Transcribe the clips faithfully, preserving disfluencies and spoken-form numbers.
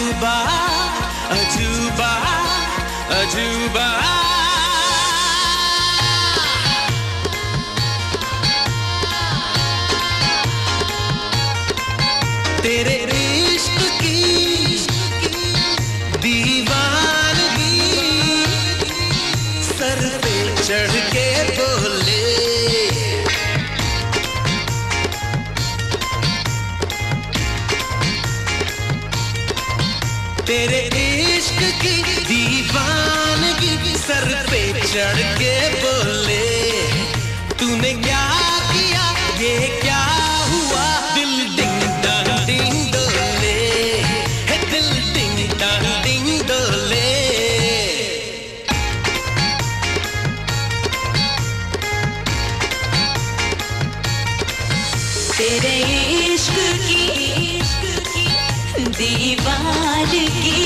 अजूबा अजूबा अजूबा तेरे इश्क की दीवानगी सर पे चढ़ के बोले, तेरे इश्क की दीवानगी सर पे चढ़ के बोले, तूने क्या किया ये क्या हुआ, दिल डिंग डांग डिंग डोले, है दिल डिंग डांग डिंग डोले। तेरे इश्क की दीवानगी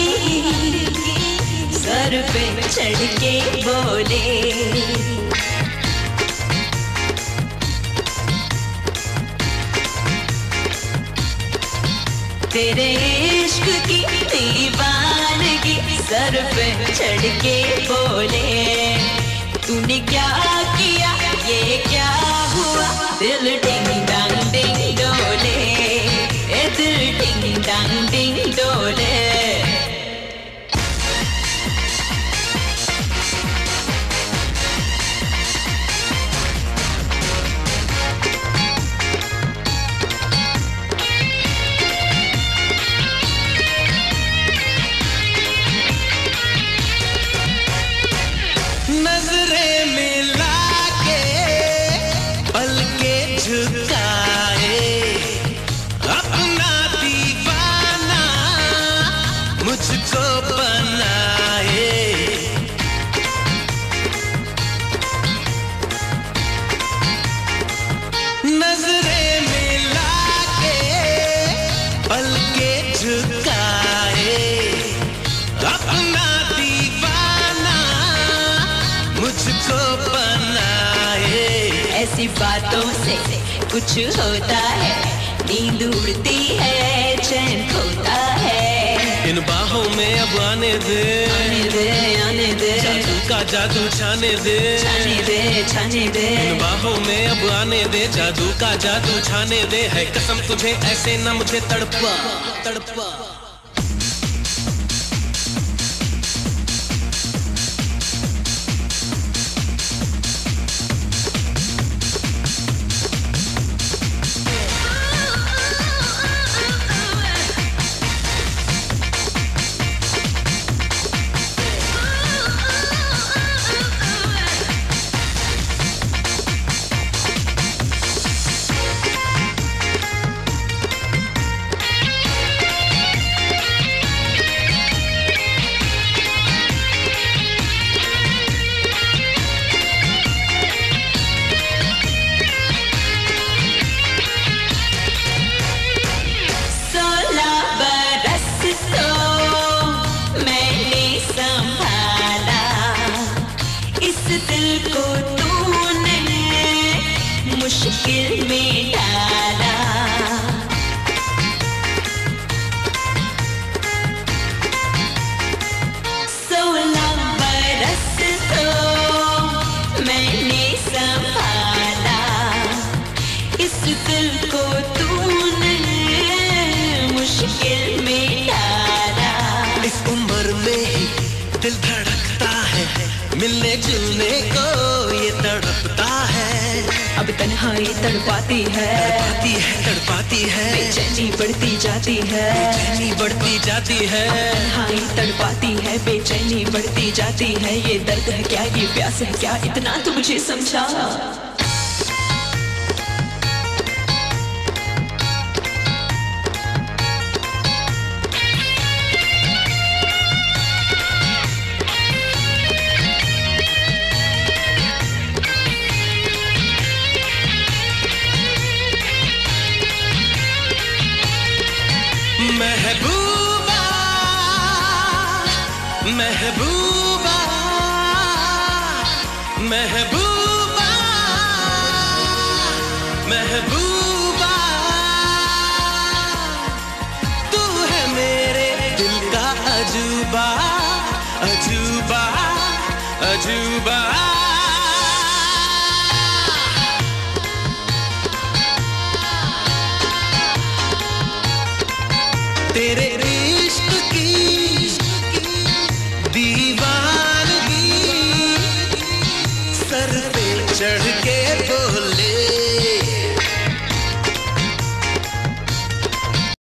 सर पे चढ़ के बोले, तेरे इश्क की दीवानगी सर पे चढ़ के बोले, तूने क्या किया ये क्या हुआ, दिल डिंग डांग डिंग डोले, ए दिल डिंग डांग डिंग डोले। नजरें मिला के पलके झुकाए, अपना दीवाना मुझको बनाए, नजरें मिला के पलके झुकाए, अपना दीवाना मुझको बनाए। ऐसी बातों से कुछ होता है, नींद उड़ती है चैन खोता है, इन बाहों में अब आने दे आने दे आने दे, जादू का जादू छाने दे छाने दे छाने दे, इन बाहों में अब आने दे, जादू का जादू छाने दे, है कसम तुझे ऐसे न मुझे तड़पा तड़पा। दिल को तूने मुश्किल में डाला, सोलह बरस तो मैंने संभाला, इस दिल को तूने मुश्किल में डाला। इस उम्र में ही दिल धड़कता है, मिलने जुलने को ये तड़पता है, अब तन्हाई तड़पाती है तड़पाती है तड़पाती है, बेचैनी बढ़ती जाती है बेचैनी बढ़ती जाती है, तन्हाई तड़पाती है बेचैनी बढ़ती जाती है, ये दर्द है क्या ये प्यास है क्या, इतना तो मुझे समझा। महबूबा महबूबा महबूबा महबूबा